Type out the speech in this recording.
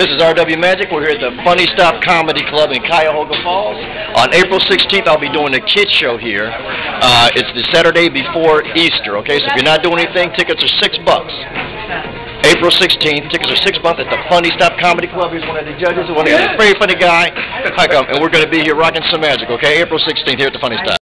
This is RW Magic. We're here at the Funnystop Comedy Club in Cuyahoga Falls. On April 16th, I'll be doing a kids show here. It's the Saturday before Easter, okay? So if you're not doing anything, tickets are $6. April 16th, tickets are $6 at the Funnystop Comedy Club. He's one of the judges, a very funny guy. And we're going to be here rocking some magic, okay? April 16th here at the Funnystop.